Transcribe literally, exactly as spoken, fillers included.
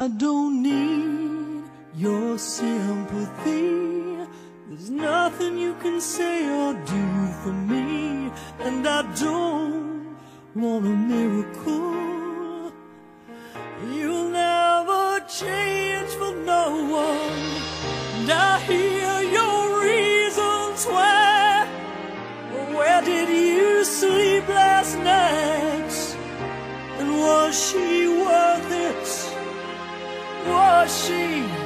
I don't need your sympathy. There's nothing you can say or do for me, and I don't want a miracle. You'll never change for no one, and I hear your reasons why. Where did you sleep last night? And was she worth it? Was she